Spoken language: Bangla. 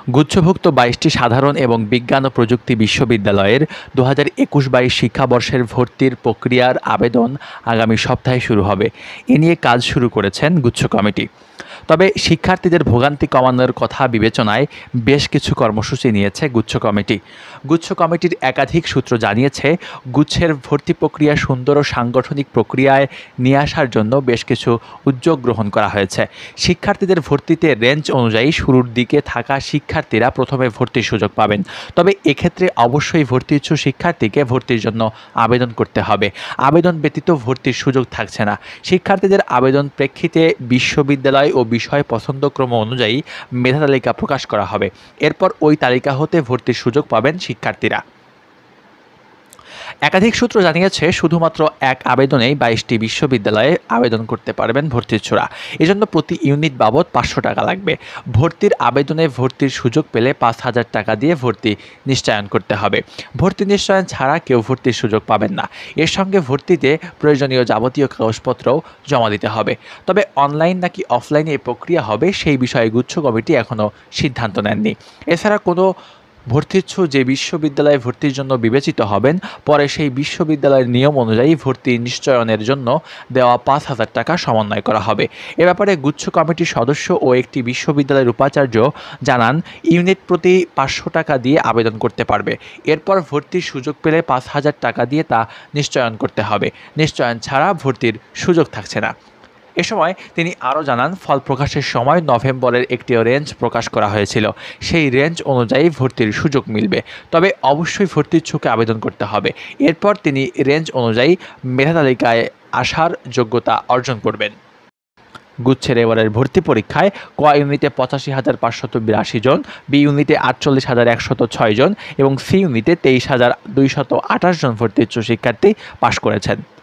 গুচ্ছভুক্ত ২২টি সাধারণ এবং বিজ্ঞান ও প্রযুক্তি বিশ্ববিদ্যালয়ের ২০২১-২২ শিক্ষাবর্ষের ভর্তির প্রক্রিয়ার আবেদন আগামী সপ্তাহে শুরু হবে। এ নিয়ে কাজ শুরু করেছেন গুচ্ছ কমিটি। তবে শিক্ষার্থীদের ভোগান্তি কমানোর কথা বিবেচনায় বেশ কিছু কর্মসূচি নিয়েছে গুচ্ছ কমিটি। গুচ্ছ কমিটির একাধিক সূত্র জানিয়েছে, গুচ্ছের ভর্তি প্রক্রিয়া সুন্দর ও সাংগঠনিক প্রক্রিয়ায় নিয়ে আসার জন্য বেশ কিছু উদ্যোগ গ্রহণ করা হয়েছে। শিক্ষার্থীদের ভর্তিতে রেঞ্জ অনুযায়ী শুরুর দিকে থাকা শিক্ষার্থীরা প্রথমে ভর্তির সুযোগ পাবেন। তবে এক্ষেত্রে অবশ্যই ভর্তি ইচ্ছুক শিক্ষার্থীকে ভর্তির জন্য আবেদন করতে হবে। আবেদন ব্যতীত ভর্তির সুযোগ থাকছে না। শিক্ষার্থীদের আবেদন প্রেক্ষিতে বিশ্ববিদ্যালয় ও বিষয় পছন্দক্রম অনুযায়ী মেধা তালিকা প্রকাশ করা হবে। এরপর ওই তালিকা হতে ভর্তির সুযোগ পাবেন শিক্ষার্থীরা। একাধিক সূত্র জানিয়েছে, শুধুমাত্র এক আবেদনেই ২২টি বিশ্ববিদ্যালয়ে আবেদন করতে পারবেন ভর্তিচ্ছুরা। এজন্য প্রতি ইউনিট বাবদ ৫০০ টাকা লাগবে। ভর্তির আবেদনে ভর্তির সুযোগ পেলে ৫,০০০ টাকা দিয়ে ভর্তি নিশ্চয়ন করতে হবে। ভর্তি নিশ্চয়ন ছাড়া কেউ ভর্তির সুযোগ পাবেন না। এর সঙ্গে ভর্তিতে প্রয়োজনীয় যাবতীয় কাগজপত্রও জমা দিতে হবে। তবে অনলাইন নাকি অফলাইনে এই প্রক্রিয়া হবে সেই বিষয়ে গুচ্ছ কমিটি এখনও সিদ্ধান্ত নেননি। এছাড়া কোনো ভর্তিচ্ছু যে বিশ্ববিদ্যালয়ে ভর্তির জন্য বিবেচিত হবেন, পরে সেই বিশ্ববিদ্যালয়ের নিয়ম অনুযায়ী ভর্তি নিশ্চয়নের জন্য দেওয়া ৫,০০০ টাকা সমন্বয় করা হবে। এ ব্যাপারে গুচ্ছ কমিটির সদস্য ও একটি বিশ্ববিদ্যালয়ের উপাচার্য জানান, ইউনিট প্রতি ৫০০ টাকা দিয়ে আবেদন করতে পারবে। এরপর ভর্তির সুযোগ পেলে ৫,০০০ টাকা দিয়ে তা নিশ্চয়ন করতে হবে। নিশ্চয়ন ছাড়া ভর্তির সুযোগ থাকছে না। এ সময় তিনি আরও জানান, ফল প্রকাশের সময় নভেম্বরের একটি রেঞ্জ প্রকাশ করা হয়েছিল। সেই রেঞ্জ অনুযায়ী ভর্তির সুযোগ মিলবে। তবে অবশ্যই ভর্তিচ্ছুকে আবেদন করতে হবে। এরপর তিনি রেঞ্জ অনুযায়ী মেধা তালিকায় আসার যোগ্যতা অর্জন করবেন। গুচ্ছের এবারের ভর্তি পরীক্ষায় ক ইউনিটে ৮৫,৫৮২ জন, বি ইউনিটে ৪৮,১০৬ জন এবং সি ইউনিটে ২৩,২২৮ জন ভর্তিচ্ছু শিক্ষার্থী পাশ করেছেন।